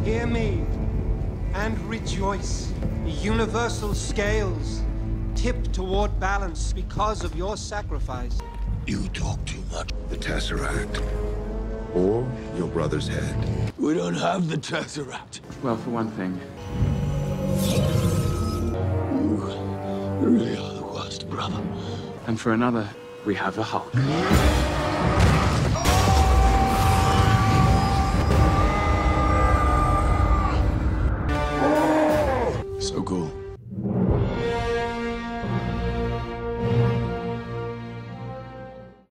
Hear me and rejoice. The universal scales tip toward balance because of your sacrifice. You talk too much. The Tesseract. Or your brother's head. We don't have the Tesseract. Well, for one thing. You really are the worst brother. And for another, we have the Hulk.